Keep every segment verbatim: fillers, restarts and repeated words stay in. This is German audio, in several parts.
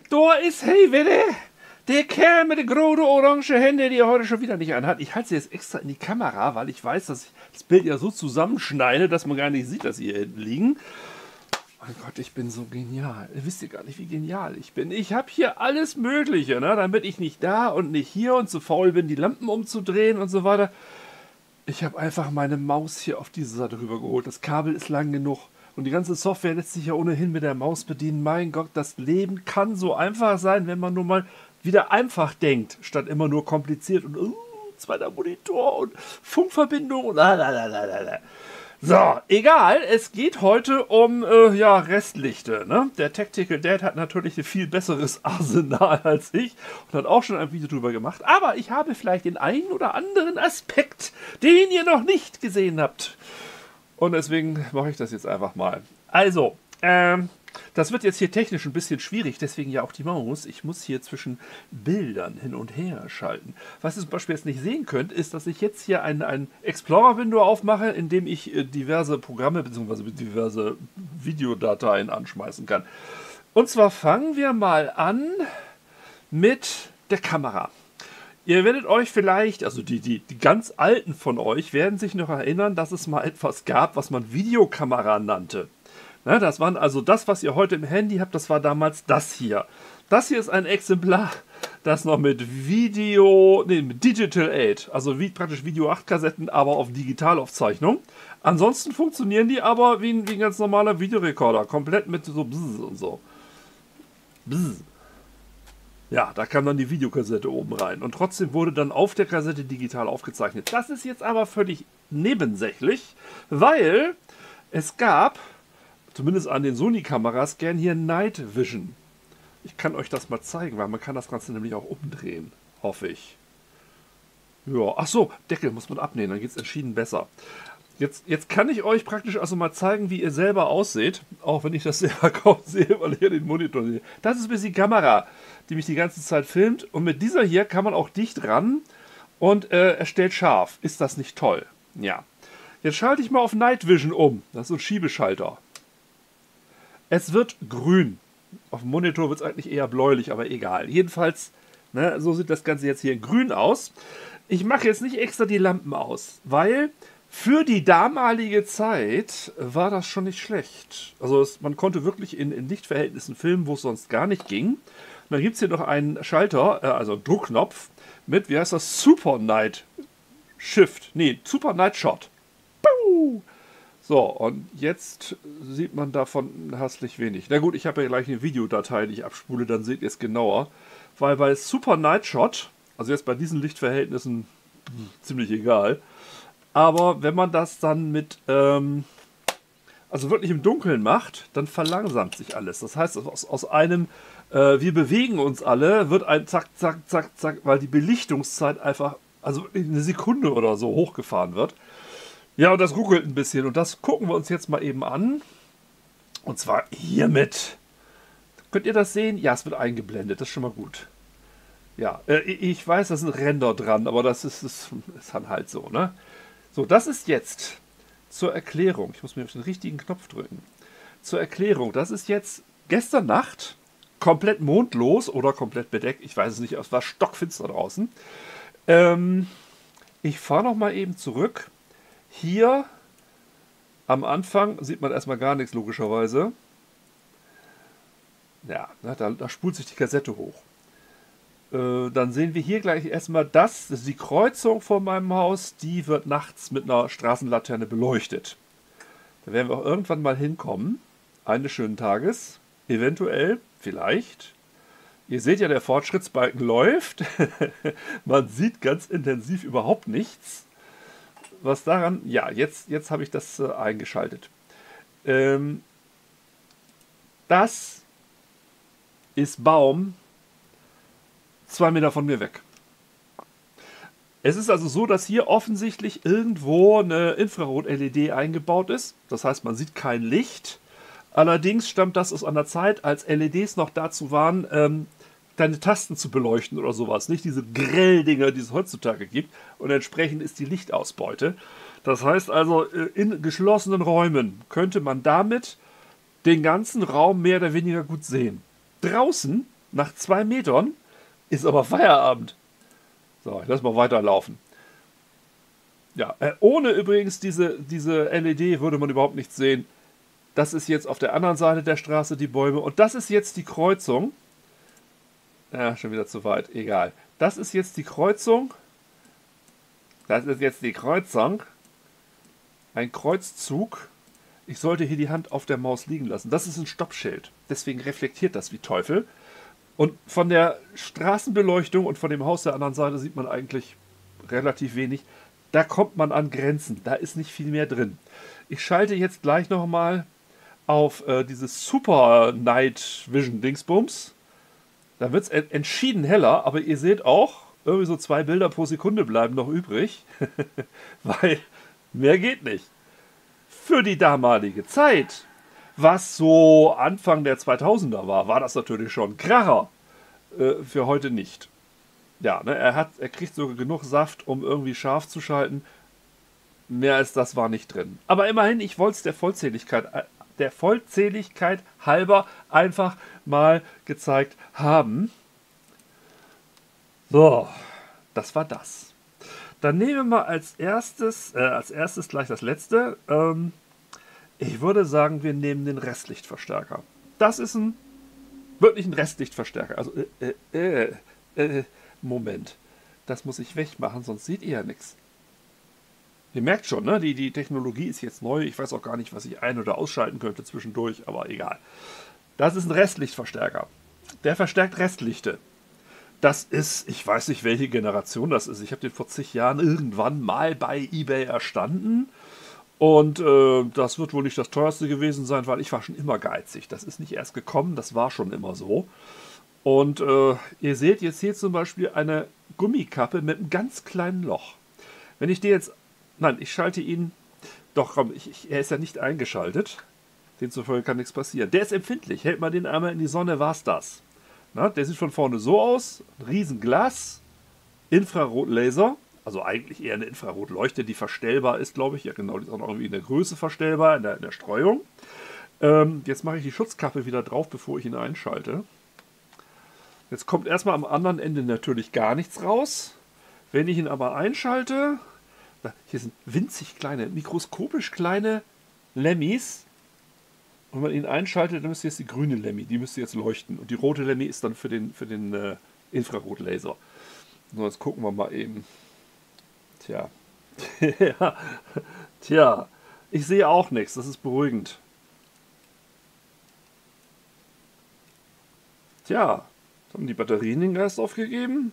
Da ist, hey, bitte, der Kerl mit den großen orange Hände, die er heute schon wieder nicht anhat. Ich halte sie jetzt extra in die Kamera, weil ich weiß, dass ich das Bild ja so zusammenschneide, dass man gar nicht sieht, dass sie hier hinten liegen. Mein Gott, ich bin so genial. Ihr wisst ja gar nicht, wie genial ich bin. Ich habe hier alles Mögliche, ne? Damit ich nicht da und nicht hier und zu faul bin, die Lampen umzudrehen und so weiter. Ich habe einfach meine Maus hier auf diese Seite rüber geholt. Das Kabel ist lang genug. Und die ganze Software lässt sich ja ohnehin mit der Maus bedienen. Mein Gott, das Leben kann so einfach sein, wenn man nur mal wieder einfach denkt, statt immer nur kompliziert und uh, zweiter Monitor und Funkverbindung und lalalala. So, egal, es geht heute um äh, ja, Restlichte. Ne? Der Tactical Dad hat natürlich ein viel besseres Arsenal als ich und hat auch schon ein Video drüber gemacht. Aber ich habe vielleicht den einen oder anderen Aspekt, den ihr noch nicht gesehen habt. Und deswegen mache ich das jetzt einfach mal. Also, ähm, das wird jetzt hier technisch ein bisschen schwierig, deswegen ja auch die Maus. Ich muss hier zwischen Bildern hin und her schalten. Was ihr zum Beispiel jetzt nicht sehen könnt, ist, dass ich jetzt hier ein, ein Explorer-Window aufmache, in dem ich äh, diverse Programme bzw. diverse Videodateien anschmeißen kann. Und zwar fangen wir mal an mit der Kamera. Ihr werdet euch vielleicht, also die, die, die ganz Alten von euch, werden sich noch erinnern, dass es mal etwas gab, was man Videokamera nannte. Ne, das waren also das, was ihr heute im Handy habt, das war damals das hier. Das hier ist ein Exemplar, das noch mit Video, nee, mit Digital acht, also wie praktisch Video acht Kassetten, aber auf Digitalaufzeichnung. Ansonsten funktionieren die aber wie ein, wie ein ganz normaler Videorekorder, komplett mit so Bzzz und so. Bzzz. Ja, da kam dann die Videokassette oben rein und trotzdem wurde dann auf der Kassette digital aufgezeichnet. Das ist jetzt aber völlig nebensächlich, weil es gab, zumindest an den Sony-Kameras, gern hier Night Vision. Ich kann euch das mal zeigen, weil man kann das Ganze nämlich auch umdrehen, hoffe ich. Ja, ach so, Deckel muss man abnehmen, dann geht es entschieden besser. Jetzt, jetzt kann ich euch praktisch also mal zeigen, wie ihr selber ausseht, auch wenn ich das selber kaum sehe, weil ich ja den Monitor sehe. Das ist bis die Kamera, die mich die ganze Zeit filmt, und mit dieser hier kann man auch dicht ran und äh, er stellt scharf. Ist das nicht toll? Ja. Jetzt schalte ich mal auf Night Vision um. Das ist so ein Schiebeschalter. Es wird grün. Auf dem Monitor wird es eigentlich eher bläulich, aber egal. Jedenfalls, ne, so sieht das Ganze jetzt hier grün aus. Ich mache jetzt nicht extra die Lampen aus, weil für die damalige Zeit war das schon nicht schlecht. Also es, man konnte wirklich in, in Lichtverhältnissen filmen, wo es sonst gar nicht ging. Und dann gibt es hier noch einen Schalter, äh, also einen Druckknopf mit, wie heißt das, Super Night Shift. Nee, Super Night Shot. Puh! So, und jetzt sieht man davon herzlich wenig. Na gut, ich habe ja gleich eine Videodatei, die ich abspule, dann seht ihr es genauer. Weil bei Super Night Shot, also jetzt bei diesen Lichtverhältnissen, ziemlich egal. Aber wenn man das dann mit, ähm, also wirklich im Dunkeln macht, dann verlangsamt sich alles. Das heißt, aus, aus einem, äh, wir bewegen uns alle, wird ein Zack, Zack, Zack, Zack, weil die Belichtungszeit einfach, also wirklich eine Sekunde oder so hochgefahren wird. Ja, und das ruckelt ein bisschen und das gucken wir uns jetzt mal eben an. Und zwar hiermit. Könnt ihr das sehen? Ja, es wird eingeblendet, das ist schon mal gut. Ja, äh, ich weiß, da ist ein Render dran, aber das ist, ist, ist dann halt so, ne? So, das ist jetzt zur Erklärung. Ich muss mir auf den richtigen Knopf drücken. Zur Erklärung, das ist jetzt gestern Nacht komplett mondlos oder komplett bedeckt. Ich weiß es nicht, es war stockfinster draußen. Ähm, ich fahre nochmal eben zurück. Hier am Anfang sieht man erstmal gar nichts, logischerweise. Ja, da, da spult sich die Kassette hoch. Äh, dann sehen wir hier gleich erstmal das, das ist die Kreuzung vor meinem Haus, die wird nachts mit einer Straßenlaterne beleuchtet. Da werden wir auch irgendwann mal hinkommen, eines schönen Tages, eventuell, vielleicht. Ihr seht ja, der Fortschrittsbalken läuft, man sieht ganz intensiv überhaupt nichts. Was daran, ja, jetzt, jetzt habe ich das äh, eingeschaltet. Ähm, das ist Baum zwei Meter von mir weg. Es ist also so, dass hier offensichtlich irgendwo eine Infrarot-L E D eingebaut ist. Das heißt, man sieht kein Licht. Allerdings stammt das aus einer Zeit, als L E Ds noch dazu waren, ähm, deine Tasten zu beleuchten oder sowas. Nicht diese Grelldinger, die es heutzutage gibt. Und entsprechend ist die Lichtausbeute. Das heißt also, in geschlossenen Räumen könnte man damit den ganzen Raum mehr oder weniger gut sehen. Draußen Nach zwei Metern ist aber Feierabend. So, ich lasse mal weiterlaufen. Ja, äh, ohne übrigens diese, diese L E D würde man überhaupt nichts sehen. Das ist jetzt auf der anderen Seite der Straße die Bäume. Und das ist jetzt die Kreuzung. Ja, schon wieder zu weit. Egal. Das ist jetzt die Kreuzung. Das ist jetzt die Kreuzung. Ein Kreuzzug. Ich sollte hier die Hand auf der Maus liegen lassen. Das ist ein Stoppschild. Deswegen reflektiert das wie Teufel. Und von der Straßenbeleuchtung und von dem Haus der anderen Seite sieht man eigentlich relativ wenig. Da kommt man an Grenzen. Da ist nicht viel mehr drin. Ich schalte jetzt gleich nochmal auf äh, dieses Super Night Vision Dingsbums. Da wird es en entschieden heller, aber ihr seht auch, irgendwie so zwei Bilder pro Sekunde bleiben noch übrig. Weil mehr geht nicht. Für die damalige Zeit, was so Anfang der zweitausender war, war das natürlich schon ein Kracher. Äh, für heute nicht. Ja, ne, er, hat, er kriegt sogar genug Saft, um irgendwie scharf zu schalten. Mehr als das war nicht drin. Aber immerhin, ich wollte es der Vollzähligkeit, der Vollzähligkeit halber einfach mal gezeigt haben. So, das war das. Dann nehmen wir mal als erstes, äh, als erstes gleich das letzte. Ähm, ich würde sagen, wir nehmen den Restlichtverstärker. Das ist ein wirklich ein Restlichtverstärker. Also, äh, äh, äh, Moment. Das muss ich wegmachen, sonst seht ihr ja nichts. Ihr merkt schon, ne? Die, die Technologie ist jetzt neu. Ich weiß auch gar nicht, was ich ein- oder ausschalten könnte zwischendurch, aber egal. Das ist ein Restlichtverstärker. Der verstärkt Restlichte. Das ist, ich weiß nicht, welche Generation das ist. Ich habe den vor zig Jahren irgendwann mal bei eBay erstanden. Und äh, das wird wohl nicht das teuerste gewesen sein, weil ich war schon immer geizig. Das ist nicht erst gekommen, das war schon immer so. Und äh, ihr seht jetzt hier zum Beispiel eine Gummikappe mit einem ganz kleinen Loch. Wenn ich die jetzt... Nein, ich schalte ihn... Doch, komm, ich, ich, er ist ja nicht eingeschaltet. Demzufolge kann nichts passieren. Der ist empfindlich. Hält man den einmal in die Sonne, war's das. Na, der sieht von vorne so aus. Ein Riesenglas. Infrarotlaser. Also eigentlich eher eine Infrarotleuchte, die verstellbar ist, glaube ich. Ja genau, die ist auch noch irgendwie in der Größe verstellbar, in der, in der Streuung. Ähm, jetzt mache ich die Schutzkappe wieder drauf, bevor ich ihn einschalte. Jetzt kommt erstmal am anderen Ende natürlich gar nichts raus. Wenn ich ihn aber einschalte, da, hier sind winzig kleine, mikroskopisch kleine Lemmis. Und wenn man ihn einschaltet, dann müsste jetzt die grüne Lemmi, die müsste jetzt leuchten. Und die rote Lemmi ist dann für den, für den äh, Infrarotlaser. So, jetzt gucken wir mal eben. Tja. Ja. Tja. Ich sehe auch nichts, das ist beruhigend. Tja. Haben die Batterien den Geist aufgegeben?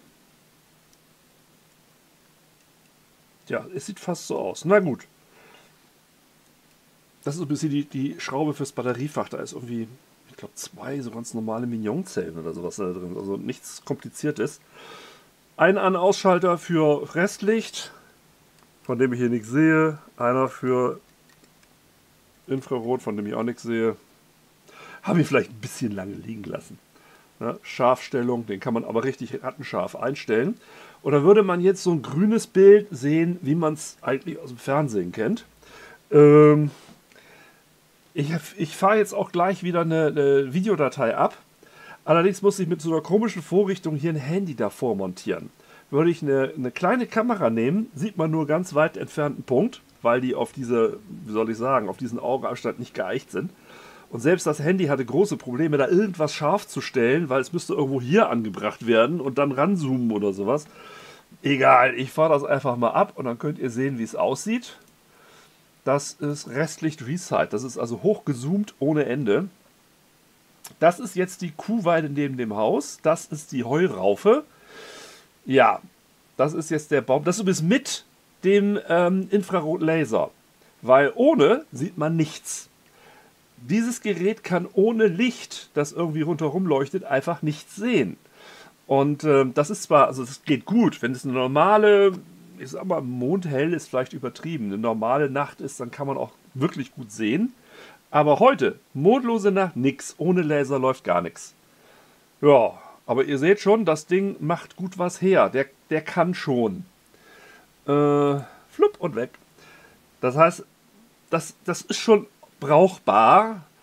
Tja, es sieht fast so aus. Na gut. Das ist ein bisschen die, die Schraube fürs Batteriefach. Da ist irgendwie, ich glaube, zwei so ganz normale Mignon-Zellen oder sowas da drin. Also nichts Kompliziertes. Ein An-Ausschalter für Restlicht, von dem ich hier nichts sehe. Einer für Infrarot, von dem ich auch nichts sehe. Habe ich vielleicht ein bisschen lange liegen lassen. Ja, Scharfstellung, den kann man aber richtig rattenscharf einstellen. Und da würde man jetzt so ein grünes Bild sehen, wie man es eigentlich aus dem Fernsehen kennt. Ähm, ich ich fahre jetzt auch gleich wieder eine, eine Videodatei ab. Allerdings muss ich mit so einer komischen Vorrichtung hier ein Handy davor montieren. Würde ich eine, eine kleine Kamera nehmen, sieht man nur ganz weit entfernten Punkt, weil die auf diese, wie soll ich sagen, auf diesen Augenabstand nicht geeicht sind. Und selbst das Handy hatte große Probleme, da irgendwas scharf zu stellen, weil es müsste irgendwo hier angebracht werden und dann ranzoomen oder sowas. Egal, ich fahre das einfach mal ab und dann könnt ihr sehen, wie es aussieht. Das ist Restlicht Resight. Das ist also hochgezoomt ohne Ende. Das ist jetzt die Kuhweide neben dem Haus. Das ist die Heuraufe. Ja, das ist jetzt der Baum. Das ist übrigens mit dem ähm, Infrarotlaser. Weil ohne sieht man nichts. Dieses Gerät kann ohne Licht, das irgendwie rundherum leuchtet, einfach nichts sehen. Und äh, das ist zwar, also es geht gut, wenn es eine normale, ich sag mal, mondhell ist vielleicht übertrieben, eine normale Nacht ist, dann kann man auch wirklich gut sehen. Aber heute, mondlose Nacht, nix, ohne Laser läuft gar nichts. Ja, aber ihr seht schon, das Ding macht gut was her, der, der kann schon. Äh, flupp und weg. Das heißt, das, das ist schon brauchbar.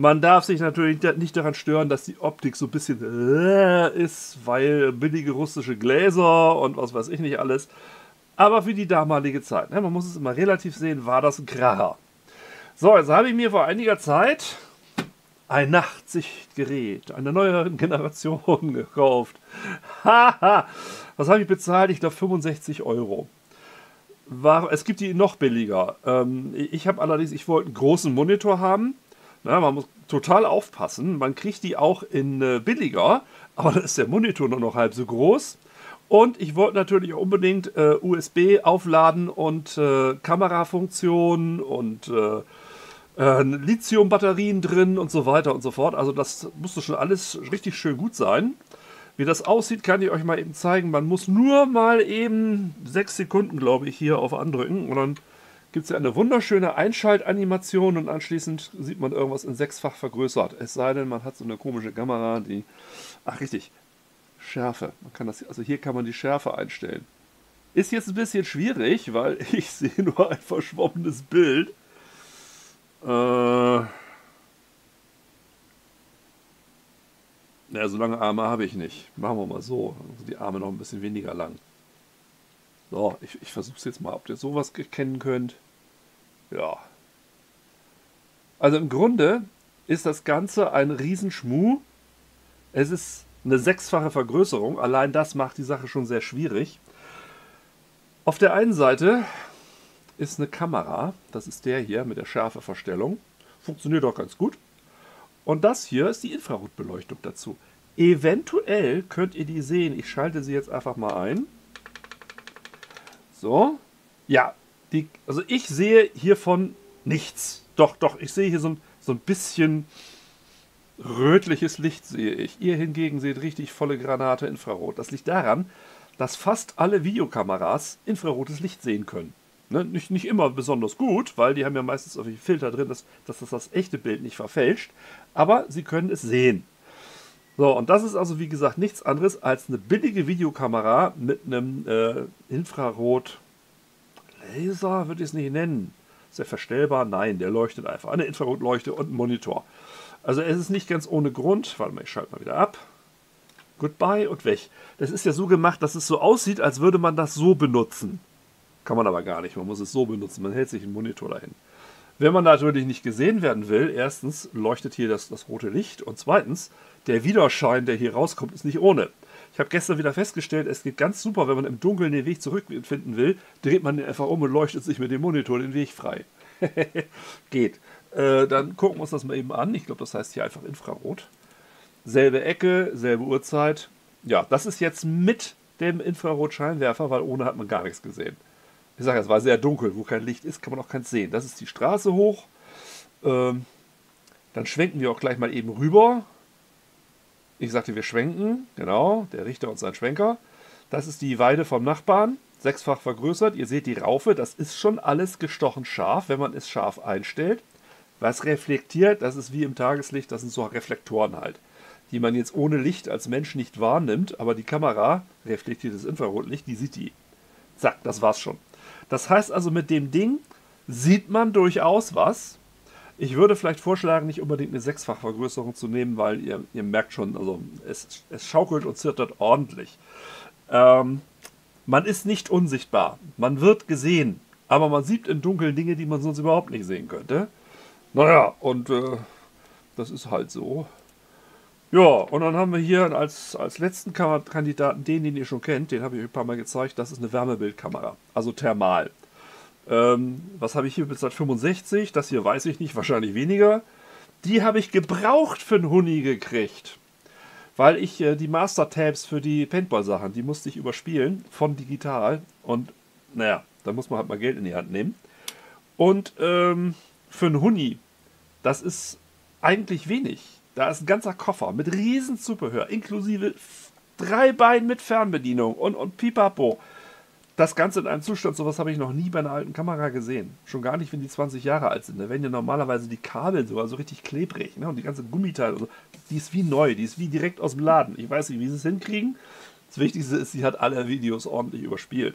Man darf sich natürlich nicht daran stören, dass die Optik so ein bisschen äh, ist, weil billige russische Gläser und was weiß ich nicht alles. Aber für die damalige Zeit, ne, man muss es immer relativ sehen, war das ein Kracher. So, jetzt habe ich mir vor einiger Zeit ein Nachtsichtgerät einer neueren Generation gekauft. Haha, was habe ich bezahlt? Ich glaube fünfundsechzig Euro. War, es gibt die noch billiger. Ähm, ich habe allerdings, ich wollte einen großen Monitor haben. Na, man muss total aufpassen. Man kriegt die auch in äh, billiger, aber dann ist der Monitor nur noch halb so groß. Und ich wollte natürlich auch unbedingt äh, U S B aufladen und äh, Kamerafunktionen und äh, äh, Lithium-Batterien drin und so weiter und so fort. Also das musste schon alles richtig schön gut sein. Wie das aussieht, kann ich euch mal eben zeigen. Man muss nur mal eben sechs Sekunden, glaube ich, hier auf andrücken. Und dann gibt es ja eine wunderschöne Einschaltanimation und anschließend sieht man irgendwas in sechsfach vergrößert. Es sei denn, man hat so eine komische Kamera, die... Ach richtig, Schärfe. Man kann das, also hier kann man die Schärfe einstellen. Ist jetzt ein bisschen schwierig, weil ich sehe nur ein verschwommenes Bild. Äh... Ja, so lange Arme habe ich nicht. Machen wir mal so. Also die Arme noch ein bisschen weniger lang. So, ich, ich versuche es jetzt mal, ob ihr sowas erkennen könnt. Ja. Also im Grunde ist das Ganze ein Riesenschmuh. Es ist eine sechsfache Vergrößerung. Allein das macht die Sache schon sehr schwierig. Auf der einen Seite ist eine Kamera. Das ist der hier mit der Schärfeverstellung. Funktioniert auch ganz gut. Und das hier ist die Infrarotbeleuchtung dazu. Eventuell könnt ihr die sehen. Ich schalte sie jetzt einfach mal ein. So. Ja, die, also ich sehe hiervon nichts. Doch, doch, ich sehe hier so ein, so ein bisschen rötliches Licht, sehe ich. Ihr hingegen seht richtig volle Granate Infrarot. Das liegt daran, dass fast alle Videokameras infrarotes Licht sehen können. Ne? Nicht, nicht immer besonders gut, weil die haben ja meistens irgendwie Filter drin, dass, dass das das echte Bild nicht verfälscht. Aber sie können es sehen. So, und das ist also wie gesagt nichts anderes als eine billige Videokamera mit einem äh, Infrarot-Laser, würde ich es nicht nennen. Ist der verstellbar? Nein, der leuchtet einfach. Eine Infrarotleuchte und ein Monitor. Also es ist nicht ganz ohne Grund. Warte mal, ich schalte mal wieder ab. Goodbye und weg. Das ist ja so gemacht, dass es so aussieht, als würde man das so benutzen. Kann man aber gar nicht, man muss es so benutzen, man hält sich einen Monitor dahin. Wenn man natürlich nicht gesehen werden will, erstens leuchtet hier das, das rote Licht und zweitens, der Widerschein, der hier rauskommt, ist nicht ohne. Ich habe gestern wieder festgestellt, es geht ganz super, wenn man im Dunkeln den Weg zurückfinden will, dreht man den einfach um und leuchtet sich mit dem Monitor den Weg frei. Geht. Äh, dann gucken wir uns das mal eben an. Ich glaube, das heißt hier einfach Infrarot. Selbe Ecke, selbe Uhrzeit. Ja, das ist jetzt mit dem Infrarotscheinwerfer, weil ohne hat man gar nichts gesehen. Ich sage, es war sehr dunkel, wo kein Licht ist, kann man auch keins sehen. Das ist die Straße hoch. Ähm, dann schwenken wir auch gleich mal eben rüber. Ich sagte, wir schwenken, genau, der Richter und sein Schwenker. Das ist die Weide vom Nachbarn, sechsfach vergrößert. Ihr seht die Raufe, das ist schon alles gestochen scharf, wenn man es scharf einstellt. Was reflektiert, das ist wie im Tageslicht, das sind so Reflektoren halt, die man jetzt ohne Licht als Mensch nicht wahrnimmt, aber die Kamera reflektiert das Infrarotlicht, die sieht die. Zack, das war's schon. Das heißt also, mit dem Ding sieht man durchaus was. Ich würde vielleicht vorschlagen, nicht unbedingt eine Sechsfachvergrößerung zu nehmen, weil ihr, ihr merkt schon, also es, es schaukelt und zittert ordentlich. Ähm, man ist nicht unsichtbar. Man wird gesehen, aber man sieht im Dunkeln Dinge, die man sonst überhaupt nicht sehen könnte. Naja, und äh, das ist halt so. Ja, und dann haben wir hier als, als letzten Kandidaten den, den ihr schon kennt, den habe ich euch ein paar Mal gezeigt, das ist eine Wärmebildkamera, also thermal. Ähm, was habe ich hier bezahlt? fünfundsechzig, das hier weiß ich nicht, wahrscheinlich weniger. Die habe ich gebraucht für einen Huni gekriegt, weil ich äh, die Master-Tabs für die Paintball-Sachen, die musste ich überspielen von digital und naja, da muss man halt mal Geld in die Hand nehmen. Und ähm, für einen Huni, das ist eigentlich wenig. Da ist ein ganzer Koffer mit riesen Zubehör, inklusive drei Beinen mit Fernbedienung und, und Pipapo. Das Ganze in einem Zustand, sowas habe ich noch nie bei einer alten Kamera gesehen. Schon gar nicht, wenn die zwanzig Jahre alt sind. Da werden ja normalerweise die Kabel so, also richtig klebrig. Ne? Und die ganze Gummiteile, also, die ist wie neu, die ist wie direkt aus dem Laden. Ich weiß nicht, wie sie es hinkriegen. Das Wichtigste ist, sie hat alle Videos ordentlich überspielt.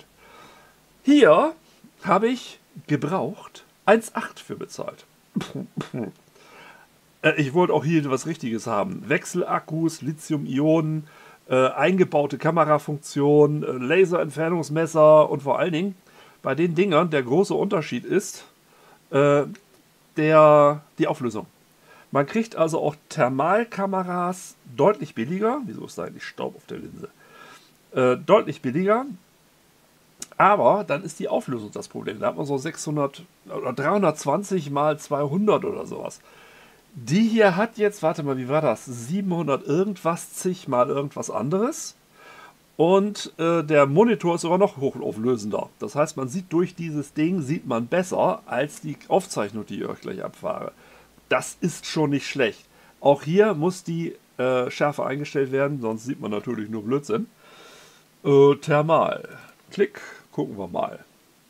Hier habe ich gebraucht eins Komma acht für bezahlt. Äh, ich wollte auch hier was Richtiges haben. Wechselakkus, Lithium-Ionen, äh, eingebaute Kamerafunktion, äh, Laserentfernungsmesser und vor allen Dingen bei den Dingern der große Unterschied ist äh, der, die Auflösung. Man kriegt also auch Thermalkameras deutlich billiger. Wieso ist da eigentlich Staub auf der Linse? Äh, deutlich billiger. Aber dann ist die Auflösung das Problem. Da hat man so sechshundert oder dreihundertzwanzig mal zweihundert oder sowas. Die hier hat jetzt, warte mal, wie war das? siebenhundert irgendwas, zig mal irgendwas anderes. Und äh, der Monitor ist sogar noch hochauflösender. Das heißt, man sieht durch dieses Ding, sieht man besser als die Aufzeichnung, die ich euch gleich abfahre. Das ist schon nicht schlecht. Auch hier muss die äh, Schärfe eingestellt werden, sonst sieht man natürlich nur Blödsinn. Äh, Thermal. Klick, gucken wir mal.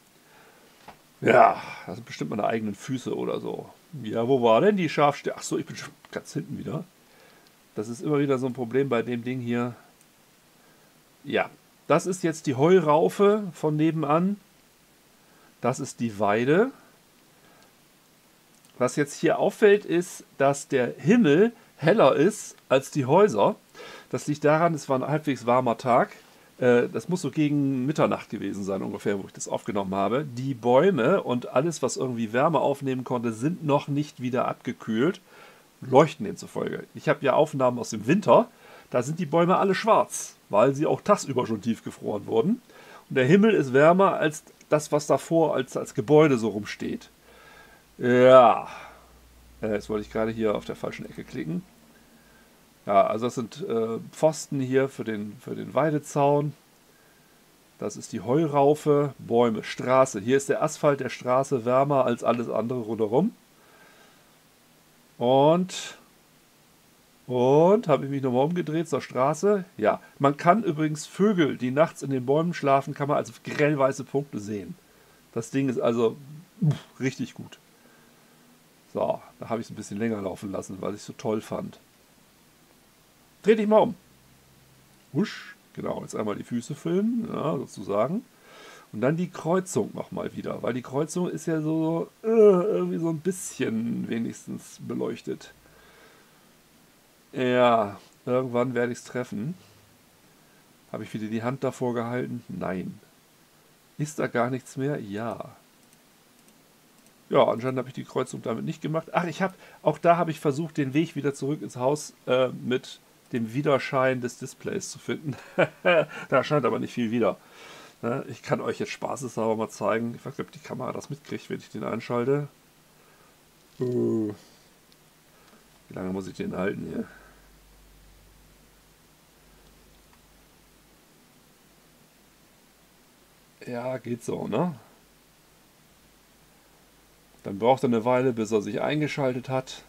Ja, das sind bestimmt meine eigenen Füße oder so. Ja, wo war denn die Scharfstelle? Achso, ich bin schon ganz hinten wieder. Das ist immer wieder so ein Problem bei dem Ding hier. Ja, das ist jetzt die Heuraufe von nebenan. Das ist die Weide. Was jetzt hier auffällt, ist, dass der Himmel heller ist als die Häuser. Das liegt daran, es war ein halbwegs warmer Tag. Das muss so gegen Mitternacht gewesen sein ungefähr, wo ich das aufgenommen habe. Die Bäume und alles, was irgendwie Wärme aufnehmen konnte, sind noch nicht wieder abgekühlt. Leuchten demzufolge. Ich habe ja Aufnahmen aus dem Winter. Da sind die Bäume alle schwarz, weil sie auch tagsüber schon tiefgefroren wurden. Und der Himmel ist wärmer als das, was davor als, als Gebäude so rumsteht. Ja, jetzt wollte ich gerade hier auf der falschen Ecke klicken. Ja, also das sind äh, Pfosten hier für den, für den Weidezaun. Das ist die Heuraufe, Bäume, Straße. Hier ist der Asphalt der Straße wärmer als alles andere rundherum. Und, und, habe ich mich nochmal umgedreht zur Straße. Ja, man kann übrigens Vögel, die nachts in den Bäumen schlafen, kann man als grellweiße Punkte sehen. Das Ding ist also pff, richtig gut. So, da habe ich es ein bisschen länger laufen lassen, weil ich es so toll fand. Dreh dich mal um. Husch, genau, jetzt einmal die Füße filmen, ja, sozusagen. Und dann die Kreuzung nochmal wieder, weil die Kreuzung ist ja so äh, irgendwie so ein bisschen wenigstens beleuchtet. Ja, irgendwann werde ich es treffen. Habe ich wieder die Hand davor gehalten? Nein. Ist da gar nichts mehr? Ja. Ja, anscheinend habe ich die Kreuzung damit nicht gemacht. Ach, ich habe, auch da habe ich versucht, den Weg wieder zurück ins Haus äh, mit dem Widerschein des Displays zu finden. Da scheint aber nicht viel wieder. Ne? Ich kann euch jetzt spaßeshalber mal zeigen. Ich weiß nicht, ob die Kamera das mitkriegt, wenn ich den einschalte. Uh. Wie lange muss ich den halten hier? Ja, geht so, ne? Dann braucht er eine Weile, bis er sich eingeschaltet hat.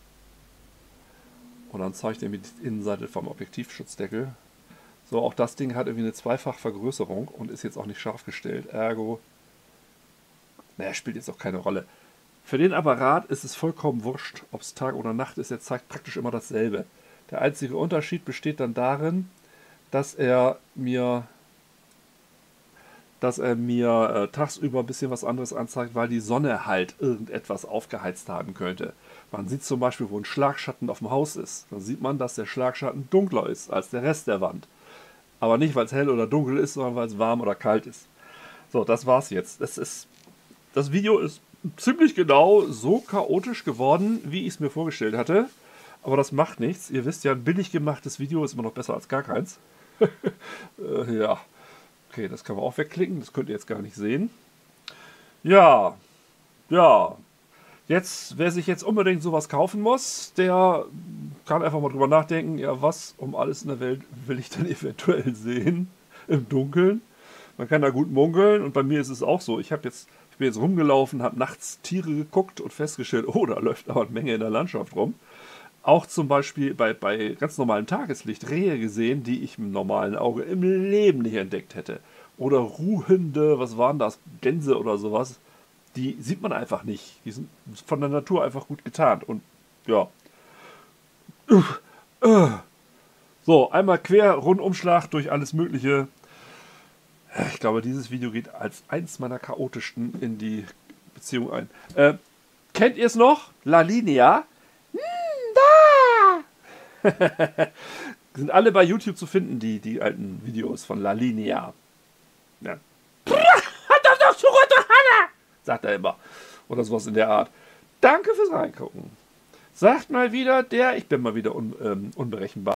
Und dann zeigt er mir die Innenseite vom Objektivschutzdeckel. So, auch das Ding hat irgendwie eine Zweifachvergrößerung und ist jetzt auch nicht scharf gestellt. Ergo, naja, spielt jetzt auch keine Rolle. Für den Apparat ist es vollkommen wurscht, ob es Tag oder Nacht ist. Er zeigt praktisch immer dasselbe. Der einzige Unterschied besteht dann darin, dass er mir, dass er mir äh, tagsüber ein bisschen was anderes anzeigt, weil die Sonne halt irgendetwas aufgeheizt haben könnte. Man sieht zum Beispiel, wo ein Schlagschatten auf dem Haus ist. Dann sieht man, dass der Schlagschatten dunkler ist als der Rest der Wand. Aber nicht, weil es hell oder dunkel ist, sondern weil es warm oder kalt ist. So, das war's jetzt. Das, ist, das Video ist ziemlich genau so chaotisch geworden, wie ich es mir vorgestellt hatte. Aber das macht nichts. Ihr wisst ja, ein billig gemachtes Video ist immer noch besser als gar keins. äh, ja. Okay, das kann man auch wegklicken. Das könnt ihr jetzt gar nicht sehen. Ja. Ja. Jetzt, wer sich jetzt unbedingt sowas kaufen muss, der kann einfach mal drüber nachdenken, ja, was um alles in der Welt will ich denn eventuell sehen im Dunkeln? Man kann da gut munkeln und bei mir ist es auch so. Ich habe jetzt, ich bin jetzt rumgelaufen, habe nachts Tiere geguckt und festgestellt, oh, da läuft aber eine Menge in der Landschaft rum. Auch zum Beispiel bei, bei ganz normalem Tageslicht Rehe gesehen, die ich mit normalen Auge im Leben nicht entdeckt hätte. Oder ruhende, was waren das, Gänse oder sowas. Die sieht man einfach nicht. Die sind von der Natur einfach gut getarnt. Und ja. So, einmal quer, Rundumschlag durch alles Mögliche. Ich glaube, dieses Video geht als eins meiner chaotischsten in die Beziehung ein. Äh, kennt ihr es noch? La Linea? Sind alle bei YouTube zu finden, die, die alten Videos von La Linea. Ja. Sagt er immer. Oder sowas in der Art. Danke fürs Reingucken. Sagt mal wieder der, ich bin mal wieder un, ähm, unberechenbar.